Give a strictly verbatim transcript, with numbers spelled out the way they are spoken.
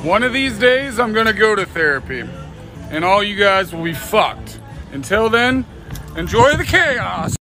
One of these days, I'm gonna go to therapy, and all you guys will be fucked. Until then, enjoy the chaos.